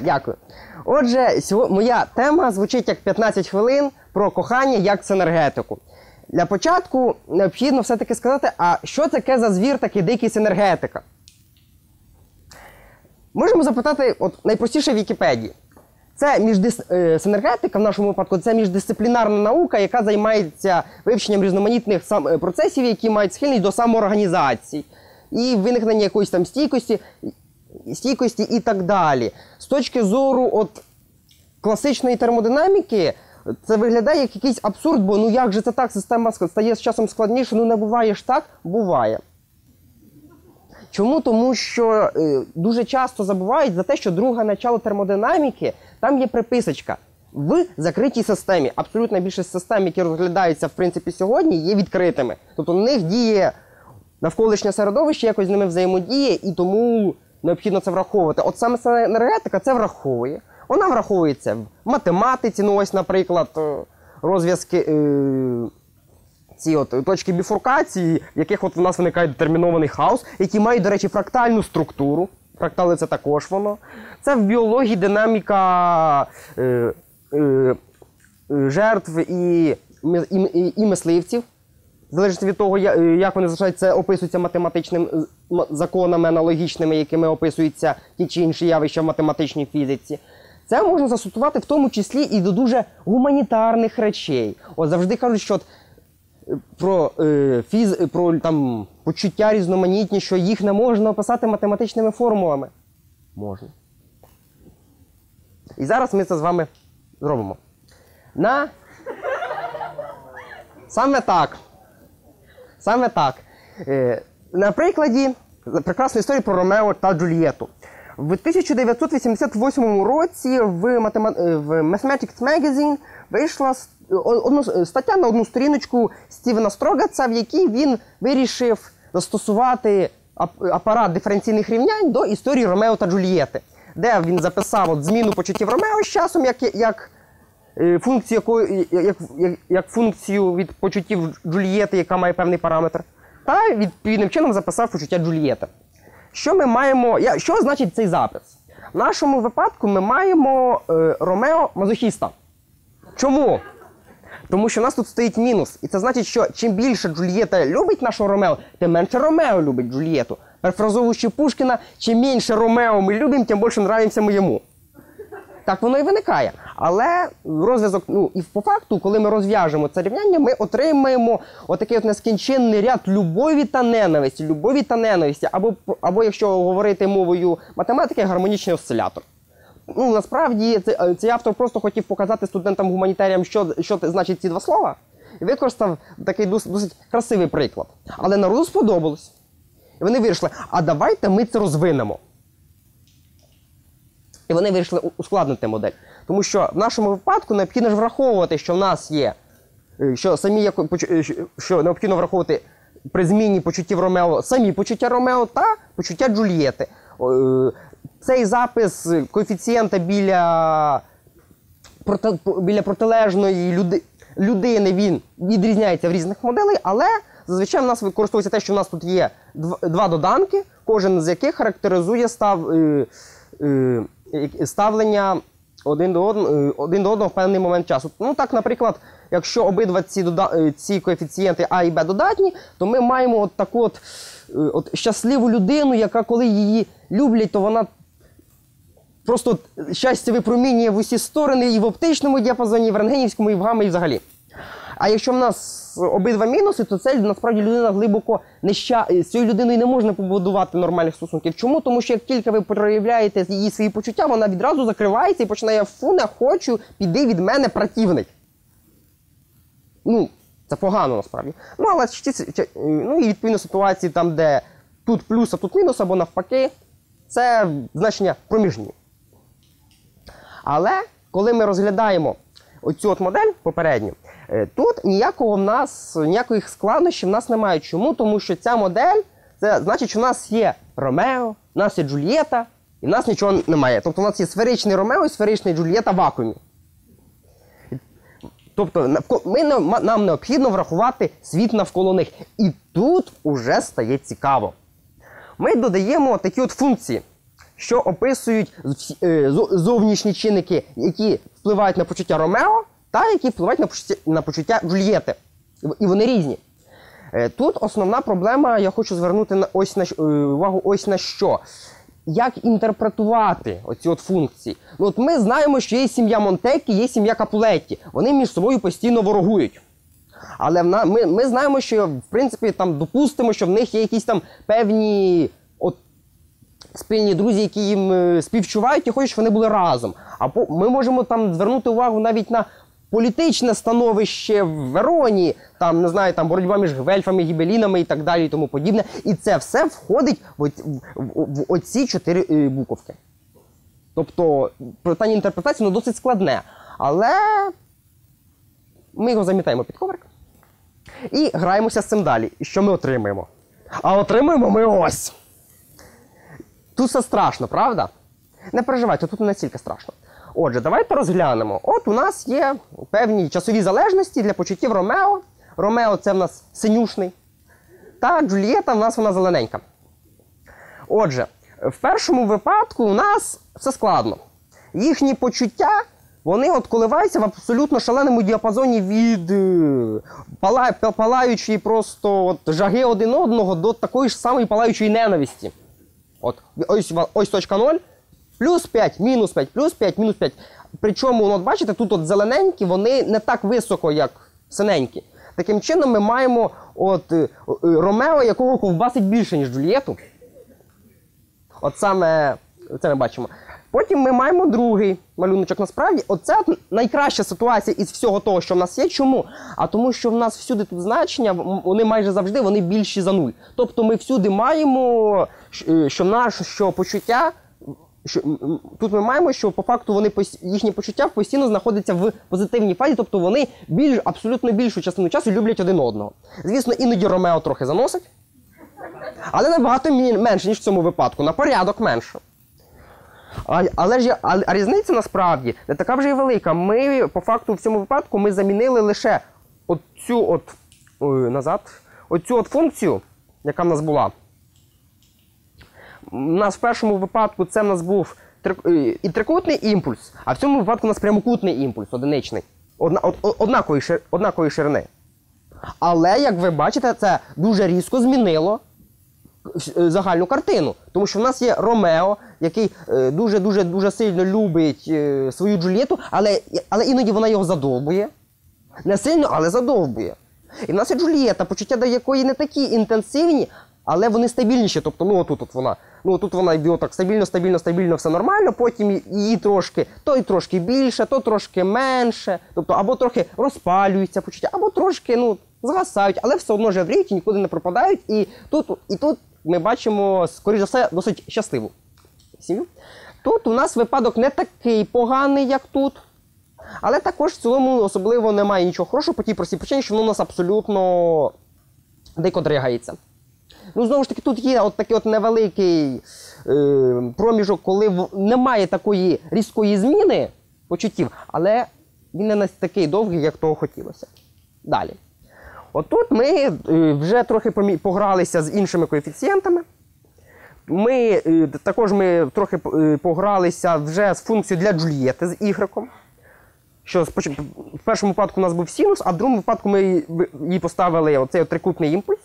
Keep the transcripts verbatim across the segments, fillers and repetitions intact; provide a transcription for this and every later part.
Дякую. Отже, моя тема звучить як п'ятнадцять хвилин про кохання як синергетику. Для початку необхідно все-таки сказати, а що таке за звір такий дикий синергетика? Можемо запитати от, найпростіше в Вікіпедії. Це міждис... е, синергетика, в нашому випадку, це міждисциплінарна наука, яка займається вивченням різноманітних сам... процесів, які мають схильність до самоорганізації і виникнення якоїсь там стійкості, стійкості і так далі. З точки зору от, класичної термодинаміки, це виглядає як якийсь абсурд, бо ну як же це так, система стає з часом складніше, ну не буває ж так, буває. Чому? Тому що е, дуже часто забувають за те, що друге начало термодинаміки, там є приписочка. В закритій системі. Абсолютна більшість систем, які розглядаються в принципі сьогодні, є відкритими. Тобто на них діє навколишнє середовище, якось з ними взаємодіє, і тому необхідно це враховувати. От саме енергетика це враховує. Вона враховується в математиці, ну ось, наприклад, розв'язки, е, ці от точки біфуркації, в яких от у нас виникає детермінований хаос, які мають, до речі, фрактальну структуру. Фрактали – це також воно. Це в біології динаміка е, е, жертв і, і, і, і мисливців. Залежить від того, як вони залишають, це описується математичними законами аналогічними, якими описуються ті чи інші явища в математичній фізиці. Це можна застосувати в тому числі і до дуже гуманітарних речей. От завжди кажуть, що от про, е, фіз, про там, почуття різноманітні, що їх не можна описати математичними формулами. Можна. І зараз ми це з вами зробимо. На... Саме так. Саме так. Е, на прикладі прекрасної історії про Ромео та Джульєту. В тисяча дев'ятсот вісімдесят восьмому році в, матема... в Mathematics Magazine вийшла одну... стаття на одну сторіночку Стівена Строгаца, в якій він вирішив застосувати апарат диференційних рівнянь до історії Ромео та Джульєти, де він записав от зміну почуттів Ромео з часом, як, як, функцію, якої... як... як функцію від почуттів Джульєти, яка має певний параметр, та відповідним чином записав почуття Джульєти. Що ми маємо, що значить цей запис? В нашому випадку ми маємо е, Ромео-мазохіста. Чому? Тому що в нас тут стоїть мінус. І це значить, що чим більше Джульєта любить нашого Ромео, тим менше Ромео любить Джульєту. Перефразовуючи Пушкіна, чим менше Ромео ми любимо, тим більше нравимося ми йому. Так воно і виникає. Але розв'язок, ну і по факту, коли ми розв'яжемо це рівняння, ми отримаємо отакий от нескінченний ряд любові та ненависті, любові та ненависті, або, або якщо говорити мовою математики, гармонічний осцилятор. Ну, насправді, цей, цей автор просто хотів показати студентам-гуманітаріям, що, що значить ці два слова, і використав такий досить, досить красивий приклад. Але народу сподобалось. І вони вирішили, а давайте ми це розвинемо. І вони вирішили ускладнити модель. Тому що в нашому випадку необхідно ж враховувати, що в нас є, що, самі, що необхідно враховувати при зміні почуттів Ромео самі почуття Ромео та почуття Джульєти. Цей запис коефіцієнта біля, проти, біля протилежної люди, людини, він відрізняється в різних моделей, але зазвичай в нас використовується те, що в нас тут є два доданки, кожен з яких характеризує став, ставлення один до одного, один до одного в певний момент часу. Ну так, наприклад, якщо обидва ці, дода... ці коефіцієнти А і Б додатні, то ми маємо от таку от, от щасливу людину, яка коли її люблять, то вона просто щастя випромінює в усі сторони, і в оптичному діапазоні, і в рентгенівському, і в гамма, і взагалі. А якщо в нас обидва мінуси, то це насправді людина глибоко нещасна. З цією людиною не можна побудувати нормальних стосунків. Чому? Тому що як тільки ви проявляєте її свої почуття, вона відразу закривається і починає: фу, не хочу, піди від мене, противник. Ну, це погано насправді. Ну, але ну, і відповідно ситуації там, де тут плюс, а тут мінус, або навпаки, це значення проміжні. Але коли ми розглядаємо оцю от модель попередню, тут ніякого в нас, ніяких складнощів в нас немає. Чому? Тому що ця модель, це значить, що в нас є Ромео, в нас є Джульєта, і в нас нічого немає. Тобто в нас є сферичний Ромео і сферичний Джульєта в вакуумі. Тобто ми, нам необхідно врахувати світ навколо них. І тут уже стає цікаво. Ми додаємо такі от функції. що описують зовнішні чинники, які впливають на почуття Ромео, та які впливають на почуття, на почуття Джульєти. І вони різні. Тут основна проблема, я хочу звернути на ось на, увагу ось на що. Як інтерпретувати оці от функції? Ну, от ми знаємо, що є сім'я Монтекі, є сім'я Капулетті. Вони між собою постійно ворогують. Але в, ми, ми знаємо, що, в принципі, там допустимо, що в них є якісь там певні от, спільні друзі, які їм е, співчувають і хочуть, щоб вони були разом. А по, ми можемо там звернути увагу навіть на політичне становище в Вероні, там, не знаю, там боротьба між гвельфами, гібелінами і так далі і тому подібне. І це все входить в, в, в, в оці чотири е, буковки. Тобто, питання інтерпретації ну, досить складне. Але ми його замітаємо під коврик. І граємося з цим далі. І що ми отримаємо? А отримаємо ми ось. Тут все страшно, правда? Не переживайте, тут не настільки страшно. Отже, давайте розглянемо. От у нас є певні часові залежності для почуттів Ромео. Ромео – це в нас синюшний. Та Джульєта в нас вона зелененька. Отже, в першому випадку у нас все складно. Їхні почуття, вони от коливаються в абсолютно шаленому діапазоні від е, пала, палаючої просто от, жаги один одного до такої ж самої палаючої ненависті. От, ось, ось точка ноль. Плюс п'ять, мінус п'ять, плюс п'ять, мінус п'ять. Причому, от бачите, тут от зелененькі, вони не так високо, як синенькі. Таким чином ми маємо от, е, Ромео, якого ковбасить більше, ніж Джульєту. От саме це ми бачимо. Потім ми маємо другий малюночок. Насправді, оце от найкраща ситуація із всього того, що в нас є. Чому? А тому, що в нас всюди тут значення, вони майже завжди вони більші за нуль. Тобто ми всюди маємо, що наше що почуття, що, тут ми маємо, що по факту вони, їхні почуття постійно знаходяться в позитивній фазі, тобто вони більш, абсолютно більшу частину часу люблять один одного. Звісно, іноді Ромео трохи заносить, але набагато менше, ніж в цьому випадку, на порядок менше. А, але ж а, а різниця насправді не така вже й велика. Ми, по факту, в цьому випадку ми замінили лише оцю от, ой, назад, оцю от функцію, яка в нас була. У нас в першому випадку це в нас був три, і трикутний імпульс, а в цьому випадку у нас прямокутний імпульс, одиничний, одна, од, однакової, шир, однакової ширини. Але, як ви бачите, це дуже різко змінило загальну картину. Тому що в нас є Ромео, який дуже-дуже-дуже сильно любить е, свою Джульєту, але, але іноді вона його задовбує. Не сильно, але задовбує. І в нас є Джульєта, почуття до якої не такі інтенсивні, але вони стабільніші. Тобто, ну отут от вона, ну тут вона йде так стабільно, стабільно, стабільно, все нормально, потім її трошки, то й трошки більше, то трошки менше, тобто або трохи розпалюються почуття, або трошки, ну, згасають, але все одно жевріють і нікуди не пропадають. І тут, і тут ми бачимо, скоріш за все, досить щасливу сім'ю. Тут у нас випадок не такий поганий, як тут. Але також в цілому особливо немає нічого хорошого по тій простій причині, що воно у нас абсолютно дико дригається. Ну, знову ж таки, тут є от такий от невеликий е, проміжок, коли в, немає такої різкої зміни почуттів, але він не такий довгий, як того хотілося. Далі. Отут ми е, вже трохи погралися з іншими коефіцієнтами. Ми, е, також ми трохи е, погралися вже з функцією для Джульєти з ігреком. Що в першому випадку у нас був синус, а в другому випадку ми їй поставили оцей трикутний імпульс.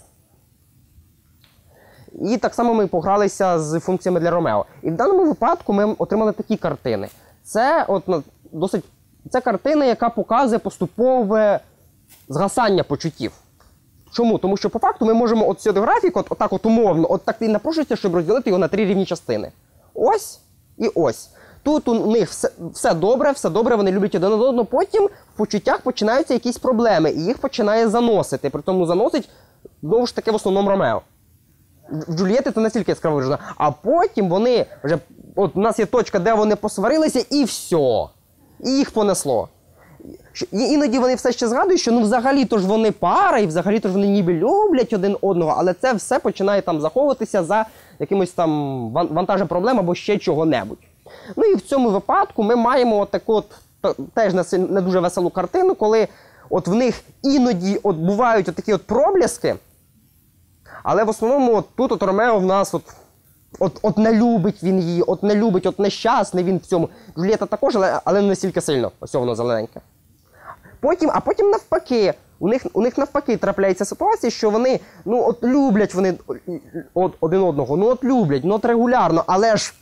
І так само ми погралися з функціями для Ромео. І в даному випадку ми отримали такі картини. Це, от, досить, це картина, яка показує поступове згасання почуттів. Чому? Тому що по факту ми можемо от цей графік, от, отак от умовно, от так і напрошується, щоб розділити його на три рівні частини. Ось і ось. Тут у них все, все добре, все добре, вони люблять один одного, потім в почуттях починаються якісь проблеми, і їх починає заносити. При тому заносить, знову ж таки, в основному Ромео. В Джульєти це настільки яскраво виражено. А потім вони вже, от у нас є точка, де вони посварилися, і все. І їх понесло. І іноді вони все ще згадують, що ну взагалі-то ж вони пара, і взагалі-то ж вони ніби люблять один одного, але це все починає там заховуватися за якимось там вантажем проблем або ще чого-небудь. Ну і в цьому випадку ми маємо от таку от, теж не дуже веселу картину, коли от в них іноді от бувають от такі от проблески, але в основному от тут от Ромео в нас от От, от не любить він її, от не любить, от нещасний він в цьому. Джульєта також, але, але не настільки сильно. Ось воно зелененьке. Потім, а потім навпаки. У них, у них навпаки трапляється ситуація, що вони, ну от люблять вони от, один одного, ну от люблять, ну от регулярно, але ж,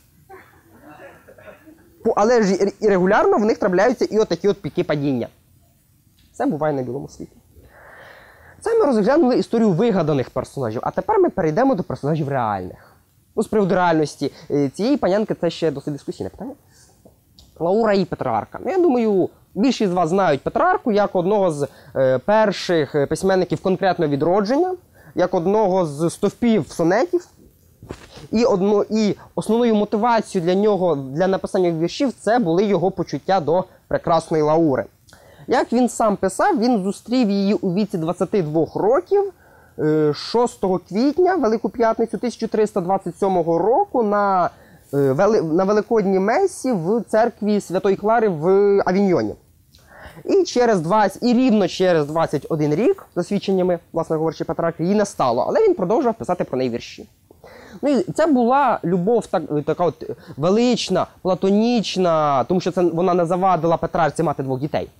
але ж і регулярно в них трапляються і от такі от піки падіння. Це буває на білому світі. Це ми розглянули історію вигаданих персонажів, а тепер ми перейдемо до персонажів реальних. Ну, з приводу реальності цієї панянки це ще досить дискусійне питання. Лаура і Петрарка. Ну, я думаю, більшість з вас знають Петрарку як одного з е, перших письменників конкретно відродження, як одного з стовпів сонетів. І, одно, і основною мотивацією для нього, для написання віршів, це були його почуття до прекрасної Лаури. Як він сам писав, він зустрів її у віці двадцяти двох років, шостого квітня, Велику П'ятницю тисяча триста двадцять сьомого року на, на Великодній Месі в церкві Святої Клари в Авіньйоні. І, через двадцять, і рівно через двадцять один рік, за свідченнями, власне говорячи, Петрарки, її не стало, але він продовжував писати про неї вірші. Ну, і це була любов так, така от велична, платонічна, тому що це вона не завадила Петрарці мати двох дітей.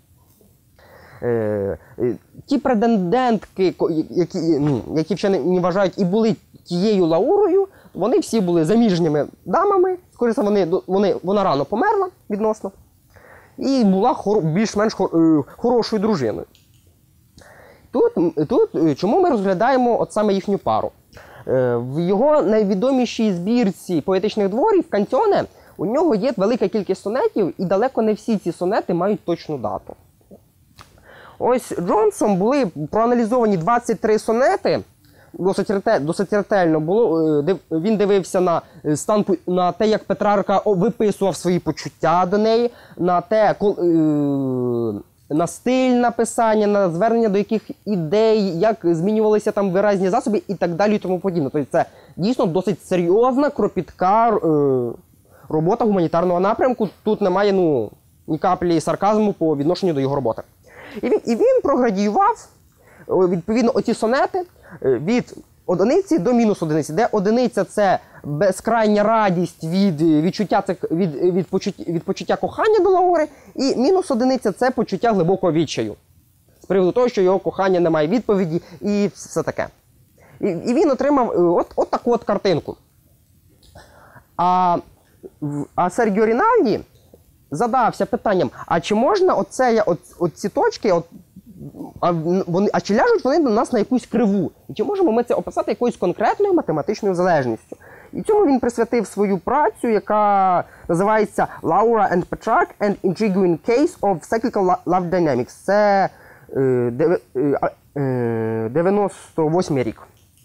Е, е, ті претендентки, які, ну, які ще не, не вважають і були тією Лаурою, вони всі були заміжніми дамами, скоріше вони, вони, вона рано померла відносно, і була хор, більш-менш хор, е, хорошою дружиною. Тут, тут чому ми розглядаємо от саме їхню пару? Е, в його найвідомішій збірці поетичних творів «Кантьоне» у нього є велика кількість сонетів, і далеко не всі ці сонети мають точну дату. Ось Джонсом були проаналізовані двадцять три сонети, досить, рете, досить ретельно було, він дивився на, стан, на те, як Петрарка виписував свої почуття до неї, на те, на стиль написання, на звернення до яких ідей, як змінювалися там виразні засоби і так далі і тому подібне. Тобто це дійсно досить серйозна, кропітка робота гуманітарного напрямку, тут немає ну, ні каплі сарказму по відношенню до його роботи. І він, і він проградіював, відповідно, оці сонети від одиниці до мінус одиниці, де одиниця – це безкрайня радість від відчуття, від, від, почуття, від почуття кохання до Лаури, і мінус одиниця – це почуття глибокого відчаю. З приводу того, що його кохання не має відповіді і все таке. І, і він отримав от, от таку от картинку. А, а Сергіо Рінальді задався питанням, а чи можна оце, от, от ці точки, от, а, вони, а чи ляжуть вони до нас на якусь криву? І чи можемо ми це описати якоюсь конкретною математичною залежністю? І цьому він присвятив свою працю, яка називається «Laura and Petrarch an Intriguing Case of Cyclical Love Dynamics». Це е, е, дев'яносто восьмий рік.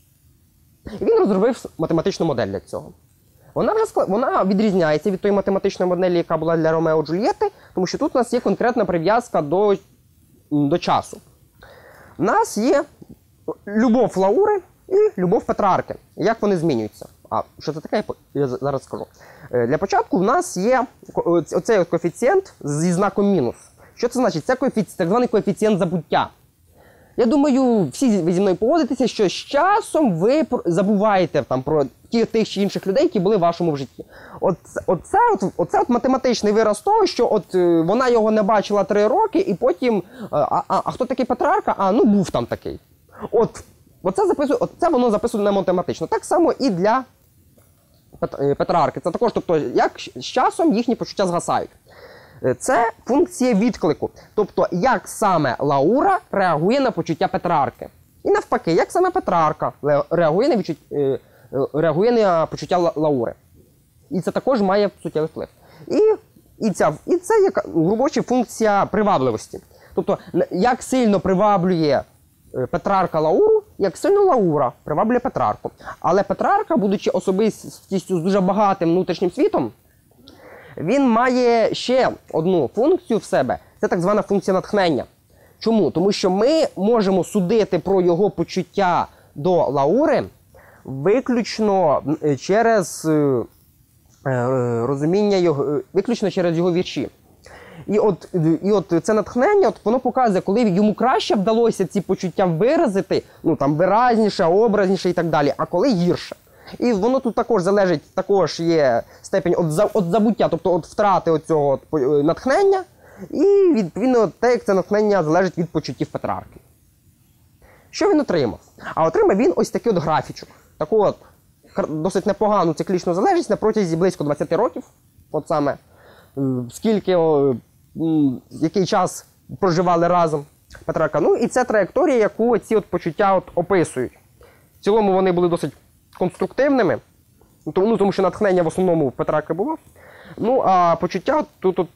І він розробив математичну модель для цього. Вона, вже склад... Вона відрізняється від тої математичної моделі, яка була для Ромео і Джульєтти, тому що тут у нас є конкретна прив'язка до... до часу. У нас є любов Лаури і любов Петрарки. Як вони змінюються? А що це таке, я зараз скажу. Для початку в нас є оцей коефіцієнт зі знаком мінус. Що це значить? Це коефіцієнт, так званий коефіцієнт забуття. Я думаю, всі ви зі мною погодитеся, що з часом ви забуваєте там, про тих чи інших людей, які були в вашому житті. От, оце, от, оце от математичний вираз того, що от вона його не бачила три роки, і потім, а, а, а хто такий Петрарка? А, ну був там такий. От, оце, записує, от це воно записує не математично. Так само і для Петрарки. Це також, тобто, як з часом їхні почуття згасають. Це функція відклику. Тобто, як саме Лаура реагує на почуття Петрарки. І навпаки, як саме Петрарка реагує на, відчут... реагує на почуття Лаури. І це також має суттєвий вплив. І, і, ця, і це як робоча функція привабливості. Тобто, як сильно приваблює Петрарка Лауру, як сильно Лаура приваблює Петрарку. Але Петрарка, будучи особистістю з дуже багатим внутрішнім світом, він має ще одну функцію в себе, це так звана функція натхнення. Чому? Тому що ми можемо судити про його почуття до Лаури виключно через розуміння його, виключно через його вірші. І от, і от це натхнення, от воно показує, коли йому краще вдалося ці почуття виразити, ну там виразніше, образніше і так далі, а коли гірше. І воно тут також залежить, також є степень від забуття, тобто від втрати оцього натхнення, і відповідно те, як це натхнення залежить від почуттів Петрарки. Що він отримав? А отримав він ось такий от графічок. Таку от досить непогану циклічну залежність на протязі близько двадцяти років. От саме скільки, який час проживали разом Петрарка. Ну і це траєкторія, яку ці от почуття от описують. В цілому вони були досить конструктивними, ну, тому що натхнення в основному в Петрарки було. Ну, а почуття, тут, тут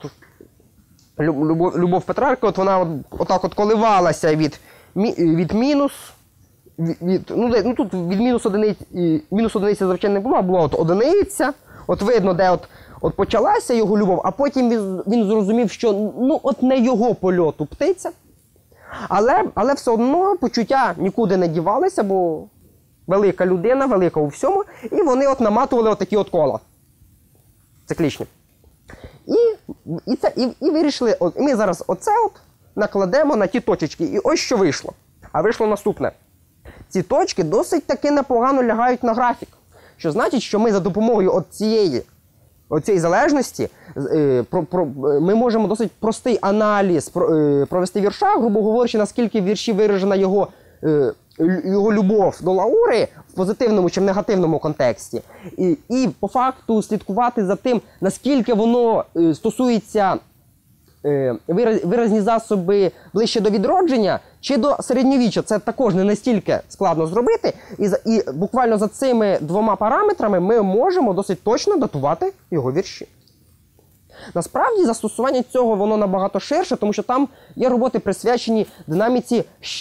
любов, любов Петрарки, от вона от, отак от коливалася від, від мінус, від, від, ну, ну тут від мінус одиниці, мінус одиниці, звичайно, не було, а була от одиниця, от видно, де от, от почалася його любов, а потім він, він зрозумів, що ну, от не його польоту птиця, але, але все одно почуття нікуди не дівалися, бо велика людина, велика у всьому, і вони от наматували отакі от кола циклічні. І, і, це, і, і вирішили, от, і ми зараз оце от накладемо на ті точечки. І ось що вийшло. А вийшло наступне. Ці точки досить таки непогано лягають на графік. Що значить, що ми за допомогою от цієї, от цієї залежності е, про, про, ми можемо досить простий аналіз про, е, провести вірша, грубо говорячи, наскільки в вірші виражена його е, його любов до Лаури в позитивному чи в негативному контексті. І, і по факту слідкувати за тим, наскільки воно е, стосується е, вираз, виразні засоби ближче до відродження чи до середньовіччя. Це також не настільки складно зробити. І, і буквально за цими двома параметрами ми можемо досить точно датувати його вірші. Насправді, застосування цього воно набагато ширше, тому що там є роботи, присвячені динаміці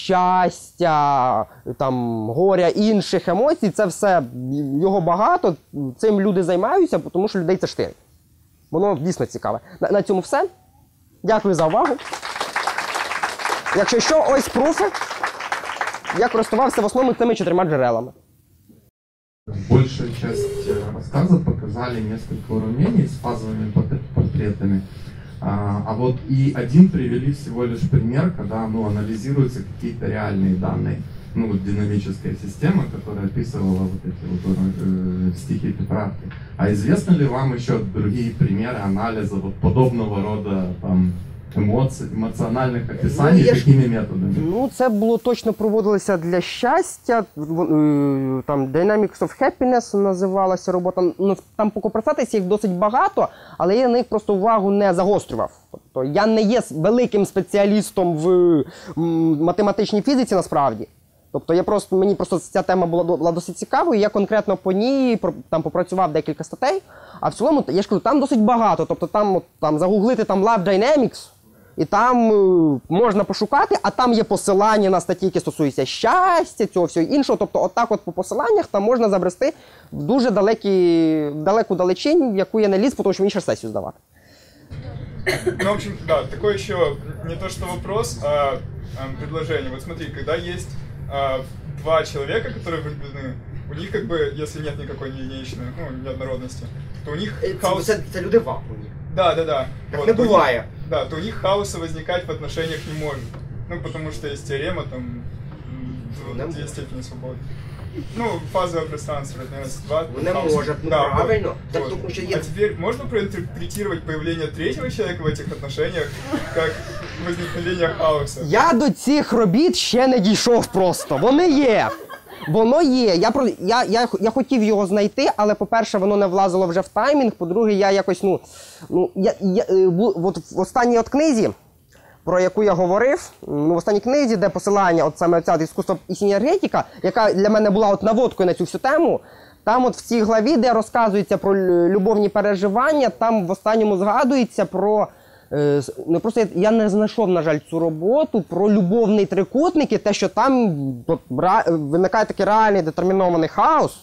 щастя, там, горя, інших емоцій. Це все, його багато, цим люди займаються, тому що людей це штирить. Воно дійсно цікаве. На, на цьому все. Дякую за увагу. Якщо що, ось пруфи. Я користувався в основному цими чотирма джерелами. Большая часть рассказа показали несколько уравнений с фазовыми портретами. А, а вот и один привели всего лишь пример, когда ну, анализируются какие-то реальные данные. Ну, вот динамическая система, которая описывала вот эти вот э, стихи Петрарки. А известны ли вам еще другие примеры анализа вот подобного рода там, емоцій, емоціональних описань, ну, якими ж... методами? Ну, це було точно проводилося для щастя, там Dynamics of Happiness називалася робота. Там покопрататися їх досить багато, але я на них просто увагу не загострював. Тобто я не є великим спеціалістом в математичній фізиці насправді. Тобто я просто, мені просто ця тема була, була досить цікавою, я конкретно по ній там попрацював декілька статей, а в цілому, я ж кажу, там досить багато, тобто там, там загуглити там Love Dynamics, і там е, можна пошукати, а там є посилання на статті, які стосуються щастя, цього всього іншого. Тобто отак от по посиланнях там можна забрести в дуже далекі, далеку далечінь, в яку я не ліз, тому що іншу сесію здавати. Ну, в общем, да, такой еще не то что вопрос, а, а предложение. Вот смотри, когда есть а, два человека, которые влюблены, у них как бы, если нет никакой неединичной, ну, неоднородности, то у них хаос... Це, це люди в вакуумі. Да, да, да. Так вот, не бывает. Них, да, то у них хаоса возникать в отношениях не может. Ну, потому что есть теорема, там, вот, две степени свободы. Ну, фазовое пространство, наверное, два. Не может, ну, да, правильно. Вот, Так, вот. что я... А теперь можно проинтерпретировать появление третьего человека в этих отношениях как возникновение хаоса? Я до цих робіт ще не дійшов просто. Вони є. Воно є. Я, про, я, я, я хотів його знайти, але, по-перше, воно не влазило вже в таймінг, по-друге, я якось, ну, ну я, я, от в останній от книзі, про яку я говорив, ну, в останній книзі, де посилання, от саме ця «Іскусство і синергетика», яка для мене була от наводкою на цю всю тему, там от в цій главі, де розказується про любовні переживання, там в останньому згадується про... Ну, просто я, я не знайшов, на жаль, цю роботу про любовний трикутник і те, що там от, виникає такий реальний детермінований хаос.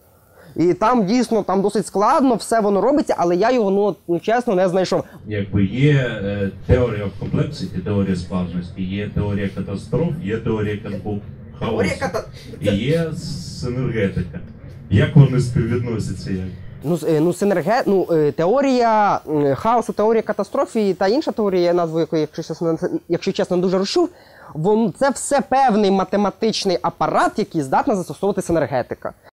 І там дійсно там досить складно, все воно робиться, але я його, ну, ну чесно, не знайшов. Якби є е, теорія complexity, теорія складності, є теорія катастроф, є теорія хаосу, ката... і є синергетика. Як вони співвідносяться? Як? Ну, ну, синерге... ну, теорія хаосу, теорія катастрофи та інша теорія, назву якої, якщо чесно, якщо чесно, дуже розчув, це все певний математичний апарат, який здатна застосовувати синергетика.